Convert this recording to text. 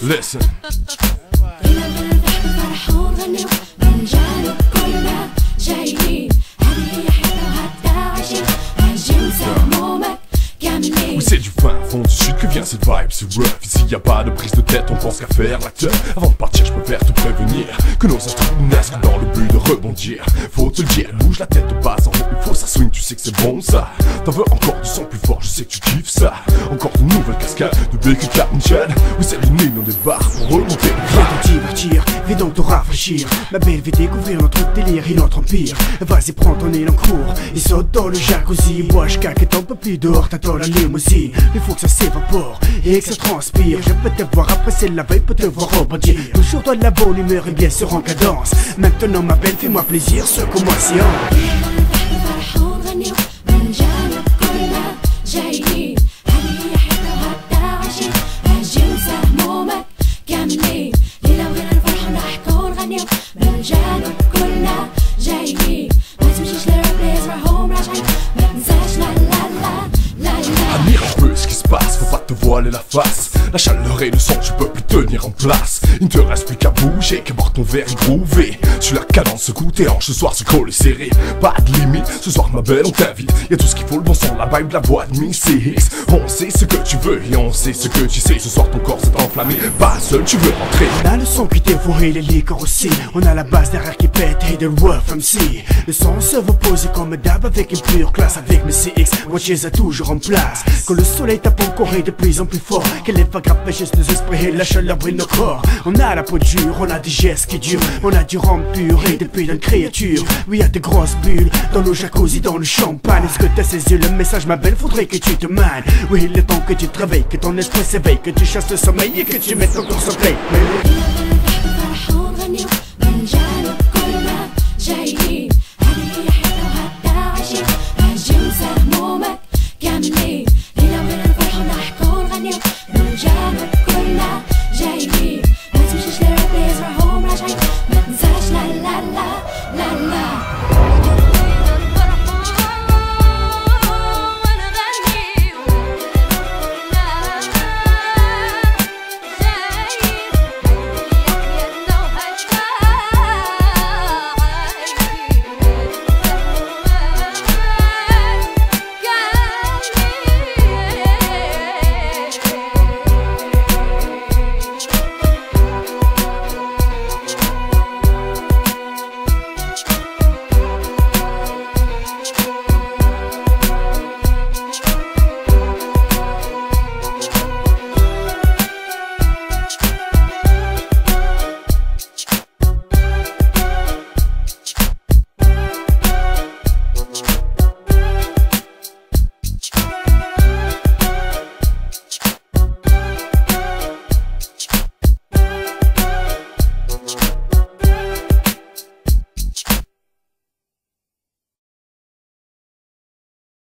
Listen. Oui, c'est du fin fond du sud que vient cette vibe, c'est rough. Ici y a pas de prise de tête, on pense qu'à faire l'acteur. Avant de partir, je préfère te prévenir que nos instruments naissent dans le but de rebondir. Faut te le dire, bouge la tête de bas en haut, il faut ça swing, tu sais que c'est bon ça. T'en veux encore du son plus fort, je sais que tu kiffes ça. Encore de nouvelles cascades de BQ Captain. Oui, c'est le nez dans des barres pour remonter. Viens te divertir, viens donc te rafraîchir. Ma belle, viens découvrir notre délire et notre empire. Vas-y, prends ton élan court et saute dans le jacuzzi. Bois, je caque et t'en peux plus dehors, t'attends la limousine. Il faut que ça s'évapore et que ça transpire. Je peux te voir apprécier la veille, peux te voir rebondir. Toujours dans la bonne humeur et bien sûr en cadence. Maintenant ma belle, fais-moi plaisir, secoue-moi si on. Admire un peu ce qui se passe, faut pas te voiler la face. La chaleur et le son, tu peux plus tenir en place. Il ne te reste plus qu'à bouger, qu'à boire ton verre et groover. Sur la cadence, secoue tes hanches, ce soir se coller serré. Pas de limite, ce soir ma belle on t'invite. Y'a tout ce qu'il faut, le bon son, la vibe, la voix de Mix X. On sait ce que tu veux et on sait ce que tu sais. Ce soir ton corps s'est enflammé, pas seul tu veux rentrer. On a le son qui dévorait les liqueurs aussi. On a la base derrière qui pète et de rough MC. Le son se veut poser comme d'hab avec une pure classe. Avec mes CX, Watches a toujours en place. Quand le soleil tape encore et de plus en plus fort, que les vagues rapprochent nos esprits et la chaleur brille nos corps. On a la peau dure, on a des gestes qui durent. On a du rhum pur et depuis d'une créature. Oui, y'a des grosses bulles dans nos jacuzzi, dans le champagne. Est-ce que t'as saisi le message, ma belle? Faudrait que tu te manes. Oui, il est temps que tu te réveilles, que ton esprit s'éveille, que tu chasses le sommeil et que tu mettes ton corps sur play.